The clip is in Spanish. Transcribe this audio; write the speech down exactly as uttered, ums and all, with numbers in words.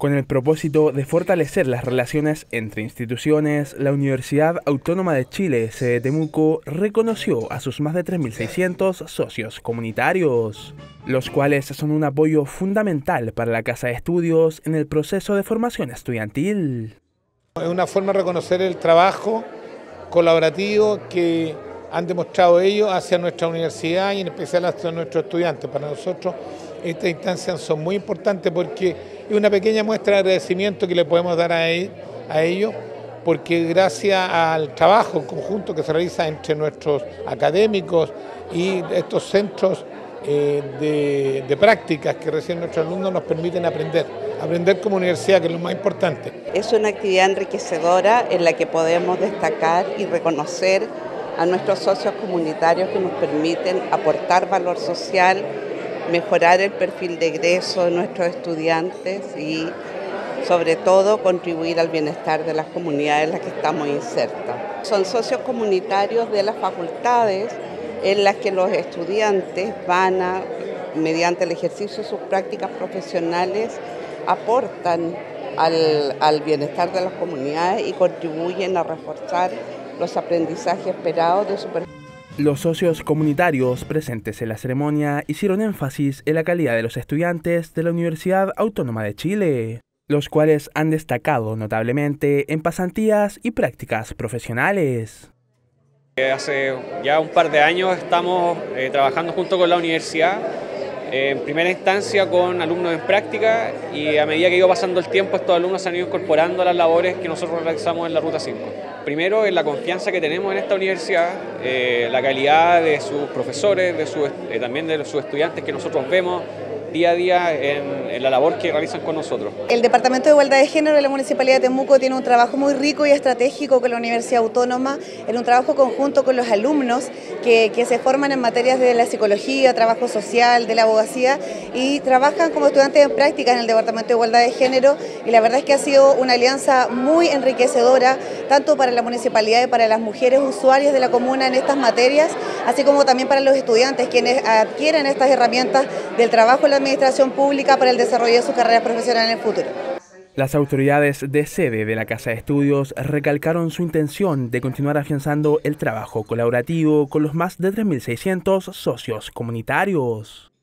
Con el propósito de fortalecer las relaciones entre instituciones, la Universidad Autónoma de Chile, sede Temuco, reconoció a sus más de tres mil seiscientos socios comunitarios, los cuales son un apoyo fundamental para la Casa de Estudios en el proceso de formación estudiantil. Es una forma de reconocer el trabajo colaborativo que han demostrado ellos hacia nuestra universidad y en especial hacia nuestros estudiantes. Para nosotros estas instancias son muy importantes porque es una pequeña muestra de agradecimiento que le podemos dar a ellos, porque gracias al trabajo conjunto que se realiza entre nuestros académicos y estos centros eh, de, de prácticas que reciben nuestros alumnos nos permiten aprender, aprender como universidad, que es lo más importante. Es una actividad enriquecedora en la que podemos destacar y reconocer a nuestros socios comunitarios que nos permiten aportar valor social, mejorar el perfil de egreso de nuestros estudiantes y, sobre todo, contribuir al bienestar de las comunidades en las que estamos insertas. Son socios comunitarios de las facultades en las que los estudiantes van a, mediante el ejercicio de sus prácticas profesionales, aportan al, al bienestar de las comunidades y contribuyen a reforzar los aprendizajes esperados de su perfil. Los socios comunitarios presentes en la ceremonia hicieron énfasis en la calidad de los estudiantes de la Universidad Autónoma de Chile, los cuales han destacado notablemente en pasantías y prácticas profesionales. Hace ya un par de años estamos eh, trabajando junto con la universidad, eh, en primera instancia con alumnos en práctica, y a medida que iba pasando el tiempo estos alumnos se han ido incorporando a las labores que nosotros realizamos en la Ruta cinco. Primero, en la confianza que tenemos en esta universidad, eh, la calidad de sus profesores, de sus, eh, también de sus estudiantes que nosotros vemos día a día en, en la labor que realizan con nosotros. El Departamento de Igualdad de Género de la Municipalidad de Temuco tiene un trabajo muy rico y estratégico con la Universidad Autónoma, en un trabajo conjunto con los alumnos que, que se forman en materias de la psicología, trabajo social, de la abogacía y trabajan como estudiantes en práctica en el Departamento de Igualdad de Género, y la verdad es que ha sido una alianza muy enriquecedora tanto para la municipalidad y para las mujeres usuarias de la comuna en estas materias, así como también para los estudiantes quienes adquieren estas herramientas del trabajo en la administración pública para el desarrollo de sus carreras profesionales en el futuro. Las autoridades de sede de la Casa de Estudios recalcaron su intención de continuar afianzando el trabajo colaborativo con los más de tres mil seiscientos socios comunitarios.